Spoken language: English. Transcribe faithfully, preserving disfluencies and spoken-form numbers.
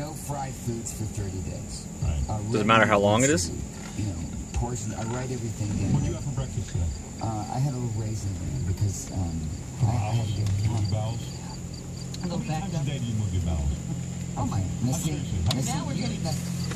no fried foods for thirty days. Right. Uh, Does it matter how long it is? You know, portion. I write everything down. What did you have for breakfast today? Uh, I had a little raisin bran because um, I, I had to get You move your bowels? A little How back many times a day do you move your bowels? Oh my. Now, see, Seriously, how now many see, Now we're you- getting- that-